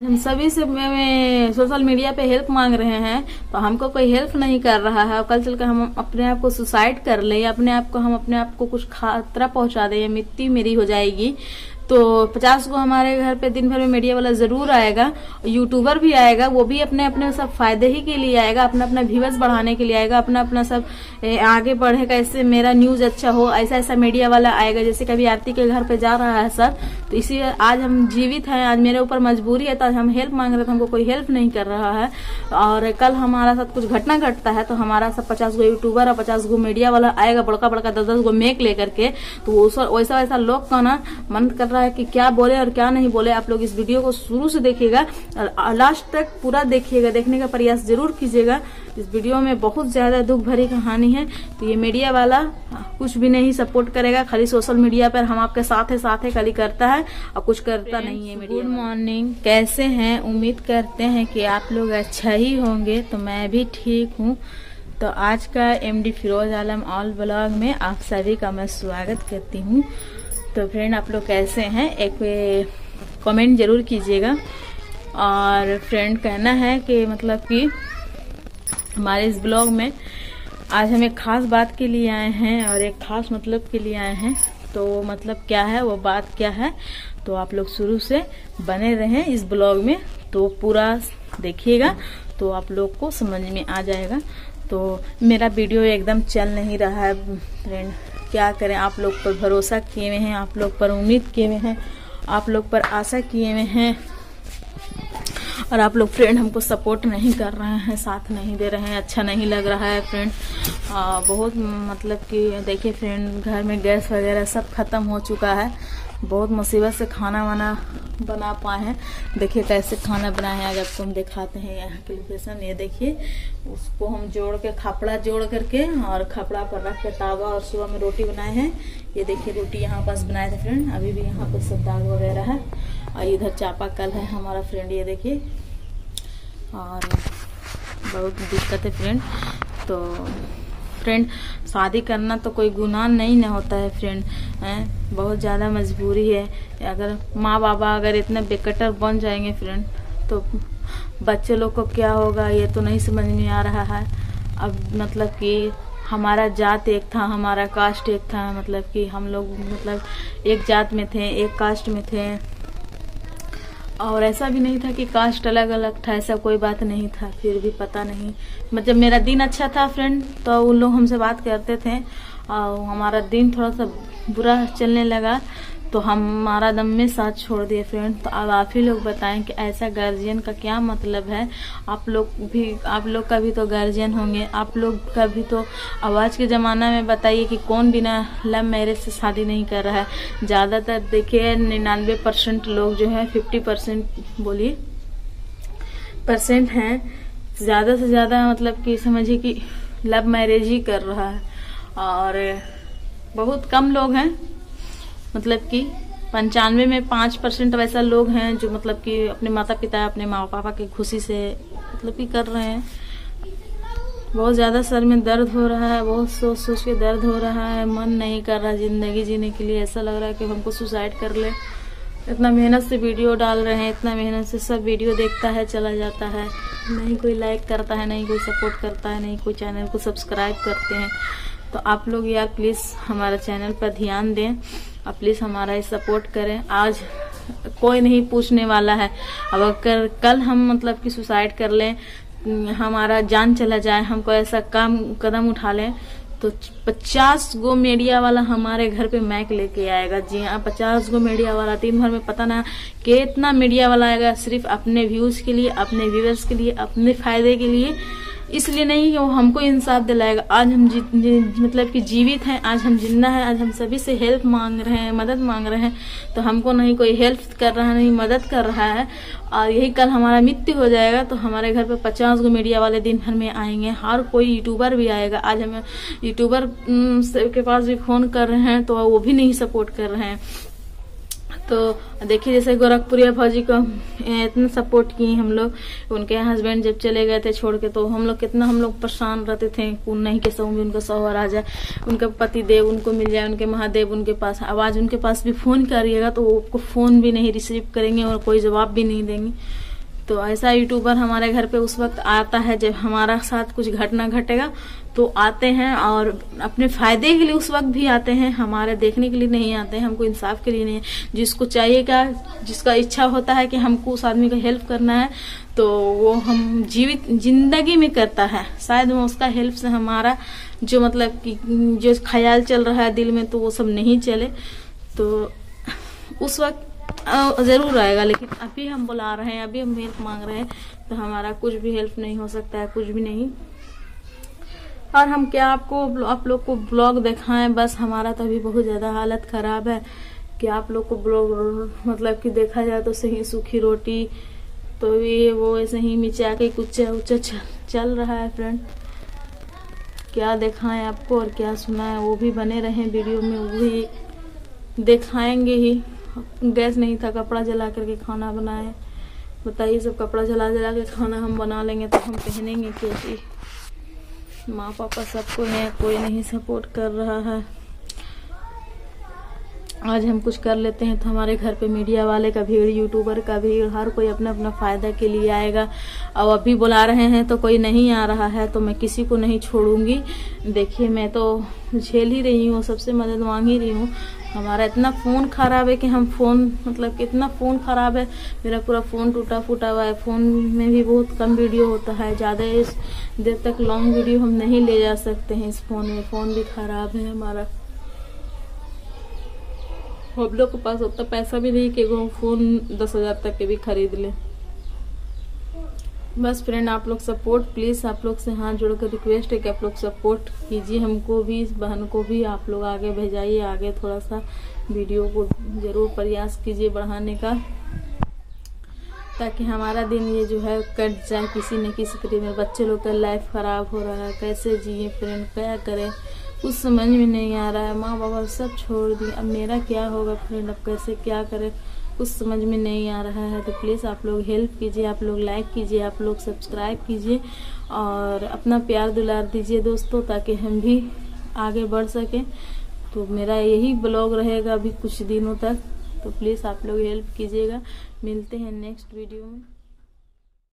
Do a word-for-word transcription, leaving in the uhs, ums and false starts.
हम सभी से मैं सोशल मीडिया पे हेल्प मांग रहे हैं तो हमको कोई हेल्प नहीं कर रहा है। कल चलकर हम अपने आप को सुसाइड कर ले या अपने आप को हम अपने आप को कुछ खतरा पहुंचा दे या मृत्यु मेरी हो जाएगी तो पचास को हमारे घर पे दिन भर में मीडिया वाला जरूर आएगा, यूट्यूबर भी आएगा, वो भी अपने अपने सब फायदे ही के लिए आएगा, अपना अपना व्यूअर्स बढ़ाने के लिए आएगा, अपना अपना सब आगे बढ़ेगा, इससे मेरा न्यूज अच्छा हो, ऐसा ऐसा मीडिया वाला आएगा। जैसे कभी आरती के घर पे जा रहा है सब, तो इसी आज हम जीवित हैं, आज मेरे ऊपर मजबूरी है तो हम हेल्प मांग रहे थे, हमको कोई हेल्प नहीं कर रहा है। और कल हमारा साथ कुछ घटना घटता है तो हमारा सब पचास गो यूट्यूबर और पचास गो मीडिया वाला आएगा, बड़का बड़का दस दस गो मेक लेकर के, तो वैसा वैसा लोग का ना मन कर है कि क्या बोले और क्या नहीं बोले। आप लोग इस वीडियो को शुरू से देखिएगा और लास्ट तक पूरा देखिएगा, देखने का प्रयास जरूर कीजिएगा। इस वीडियो में बहुत ज्यादा दुख भरी कहानी है। तो ये मीडिया वाला कुछ भी नहीं सपोर्ट करेगा, खाली सोशल मीडिया पर हम आपके साथ है साथ है खाली करता है और कुछ करता नहीं है। गुड मॉर्निंग, कैसे हैं? उम्मीद करते हैं कि आप लोग अच्छा ही होंगे। तो मैं भी ठीक हूँ। तो आज का MD Firoz Alam all blog में आप सभी का मैं स्वागत करती हूँ। तो फ्रेंड, आप लोग कैसे हैं? एक कमेंट जरूर कीजिएगा। और फ्रेंड, कहना है कि मतलब कि हमारे इस ब्लॉग में आज हम एक खास बात के लिए आए हैं और एक खास मतलब के लिए आए हैं। तो मतलब क्या है, वो बात क्या है, तो आप लोग शुरू से बने रहें इस ब्लॉग में, तो पूरा देखिएगा तो आप लोग को समझ में आ जाएगा। तो मेरा वीडियो एकदम चल नहीं रहा है फ्रेंड, क्या करें, आप लोग पर भरोसा किए हुए हैं, आप लोग पर उम्मीद किए हुए हैं, आप लोग पर आशा किए हुए हैं और आप लोग फ्रेंड हमको सपोर्ट नहीं कर रहे हैं, साथ नहीं दे रहे हैं, अच्छा नहीं लग रहा है फ्रेंड। आ, बहुत मतलब कि देखिए फ्रेंड, घर में गैस वगैरह सब खत्म हो चुका है, बहुत मुसीबत से खाना वाना बना पाए हैं। देखिए कैसे खाना बनाए हैं, आज आपको हम दिखाते हैं यहाँ के लोकेशन। ये देखिए, उसको हम जोड़ के खपड़ा जोड़ करके और खपड़ा पर रख के तावा और सुबह में रोटी बनाए हैं। ये देखिए रोटी यहाँ पास बनाए थे फ्रेंड, अभी भी यहाँ पर सब दाग वगैरह है। और इधर चापाकल है हमारा फ्रेंड, ये देखिए, और बहुत दिक्कत है फ्रेंड। तो फ्रेंड, शादी करना तो कोई गुनाह नहीं ना होता है फ्रेंड, हैं, बहुत ज़्यादा मजबूरी है। अगर माँ बाबा अगर इतने बेकटर बन जाएंगे फ्रेंड तो बच्चे लोग को क्या होगा, ये तो नहीं समझ में आ रहा है। अब मतलब कि हमारा जात एक था, हमारा कास्ट एक था, मतलब कि हम लोग मतलब एक जात में थे, एक कास्ट में थे, और ऐसा भी नहीं था कि कास्ट अलग अलग था, ऐसा कोई बात नहीं था। फिर भी पता नहीं, मतलब मेरा दिन अच्छा था फ्रेंड तो उन लोग हमसे बात करते थे, और हमारा दिन थोड़ा सा बुरा चलने लगा तो हमारा दम में साथ छोड़ दिए फ्रेंड। तो अब आप ही लोग बताएं कि ऐसा गार्जियन का क्या मतलब है। आप लोग भी, आप लोग का भी तो गार्जियन होंगे, आप लोग का भी तो। आवाज के ज़माना में बताइए कि कौन बिना लव मैरिज से शादी नहीं कर रहा है। ज़्यादातर देखिए निन्यानवे परसेंट लोग जो है, फिफ्टी परसेंट बोलिए परसेंट हैं, ज़्यादा से ज़्यादा मतलब कि समझिए कि लव मैरिज ही कर रहा है। और बहुत कम लोग हैं, मतलब कि पंचानवे में पाँच परसेंट वैसा लोग हैं जो मतलब कि अपने माता पिता अपने माँ पापा की खुशी से मतलब कि कर रहे हैं। बहुत ज़्यादा सर में दर्द हो रहा है, बहुत सोच सोच के दर्द हो रहा है, मन नहीं कर रहा जिंदगी जीने के लिए। ऐसा लग रहा है कि हमको सुसाइड कर ले। इतना मेहनत से वीडियो डाल रहे हैं, इतना मेहनत से सब वीडियो देखता है चला जाता है, नहीं कोई लाइक करता है, नहीं कोई सपोर्ट करता है, नहीं कोई चैनल को सब्सक्राइब करते हैं। तो आप लोग यार प्लीज़ हमारा चैनल पर ध्यान दें और प्लीज़ हमारा ये सपोर्ट करें। आज कोई नहीं पूछने वाला है। अब अगर कल हम मतलब कि सुसाइड कर लें, हमारा जान चला जाए, हमको ऐसा काम कदम उठा लें, तो पचास गो मीडिया वाला हमारे घर पे मैक लेके आएगा। जी हाँ, पचास गो मीडिया वाला, दिन भर में पता ना कितना मीडिया वाला आएगा, सिर्फ अपने व्यूज के लिए, अपने व्यूअर्स के लिए, अपने फायदे के लिए। इसलिए नहीं कि वो हमको इंसाफ दिलाएगा। आज हम जी, जी, मतलब कि जीवित हैं, आज हम जिंदा हैं, आज हम सभी से हेल्प मांग रहे हैं, मदद मांग रहे हैं, तो हमको नहीं कोई हेल्प कर रहा है, नहीं मदद कर रहा है। और यही कल हमारा मृत्यु हो जाएगा तो हमारे घर पे पचास गो मीडिया वाले दिन भर में आएंगे, हर कोई यूट्यूबर भी आएगा। आज हमें यूट्यूबर के पास भी फोन कर रहे हैं तो वो भी नहीं सपोर्ट कर रहे हैं। तो देखिए जैसे गोरखपुरिया फौजी को इतना सपोर्ट किए हम लोग, उनके हस्बैंड जब चले गए थे छोड़ के, तो हम लोग कितना हम लोग परेशान रहते थे, नहीं के सौ भी उनका शौहर आ जाए, उनका पति देव उनको मिल जाए, उनके महादेव उनके पास। आवाज उनके पास भी फोन करिएगा तो वो आपको फोन भी नहीं रिसीव करेंगे और कोई जवाब भी नहीं देंगे। तो ऐसा यूट्यूबर हमारे घर पे उस वक्त आता है जब हमारा साथ कुछ घटना घटेगा, तो आते हैं और अपने फायदे के लिए उस वक्त भी आते हैं, हमारे देखने के लिए नहीं आते हैं, हमको इंसाफ के लिए नहीं। जिसको चाहिए क्या, जिसका इच्छा होता है कि हमको उस आदमी का हेल्प करना है, तो वो हम जीवित जिंदगी में करता है। शायद वो उसका हेल्प से हमारा जो मतलब कि जो ख्याल चल रहा है दिल में, तो वो सब नहीं चले, तो उस वक्त जरूर आएगा। लेकिन अभी हम बुला रहे हैं, अभी हम हेल्प मांग रहे हैं, तो हमारा कुछ भी हेल्प नहीं हो सकता है, कुछ भी नहीं। और हम क्या आपको आप लोग को ब्लॉग दिखाएं, बस हमारा तो अभी बहुत ज्यादा हालत खराब है कि आप लोग को ब्लॉग मतलब कि देखा जाए तो सही सूखी रोटी, तो ये वो ऐसे ही मिचा के कुछ उच्चा चल रहा है फ्रेंड। क्या दिखाएं आपको और क्या सुनाएं, वो भी बने रहे वीडियो में, वो भी दिखाएंगे ही। गैस नहीं था, कपड़ा जला करके खाना बनाए। बताइए, सब कपड़ा जला जला के खाना हम बना लेंगे तो हम पहनेंगे कैसे? माँ पापा सबको है, कोई नहीं सपोर्ट कर रहा है। आज हम कुछ कर लेते हैं तो हमारे घर पे मीडिया वाले का भीड़, यूट्यूबर का भीड़, हर कोई अपना अपना फायदा के लिए आएगा। और अभी बुला रहे हैं तो कोई नहीं आ रहा है, तो मैं किसी को नहीं छोड़ूंगी। देखिए, मैं तो झेल ही रही हूँ, सबसे मदद मांग ही रही हूँ। हमारा इतना फोन खराब है कि हम फोन मतलब कितना फोन खराब है, मेरा पूरा फोन टूटा फूटा हुआ है। फोन में भी बहुत कम वीडियो होता है, ज्यादा इस देर तक लॉन्ग वीडियो हम नहीं ले जा सकते हैं इस फोन में। फोन भी खराब है हमारा। हम लोग के पास उतना पैसा भी नहीं कि वो फोन दस हजार तक के भी खरीद ले। बस फ्रेंड, आप लोग सपोर्ट प्लीज, आप लोग से हाथ जोड़कर रिक्वेस्ट है कि आप लोग सपोर्ट कीजिए, हमको भी, इस बहन को भी आप लोग आगे भेजाइए। आगे थोड़ा सा वीडियो को जरूर प्रयास कीजिए बढ़ाने का, ताकि हमारा दिन ये जो है कट जाए किसी न किसी तरीके में। बच्चे लोग का लाइफ खराब हो रहा है, कैसे जिए फ्रेंड, क्या करें कुछ समझ में नहीं आ रहा है। माँ बाबा सब छोड़ दिए, अब मेरा क्या होगा फ्रेंड, अब कैसे क्या करें कुछ समझ में नहीं आ रहा है। तो प्लीज़ आप लोग हेल्प कीजिए, आप लोग लाइक कीजिए, आप लोग सब्सक्राइब कीजिए और अपना प्यार दुलार दीजिए दोस्तों, ताकि हम भी आगे बढ़ सकें। तो मेरा यही ब्लॉग रहेगा अभी कुछ दिनों तक, तो प्लीज़ आप लोग हेल्प कीजिएगा। मिलते हैं नेक्स्ट वीडियो में।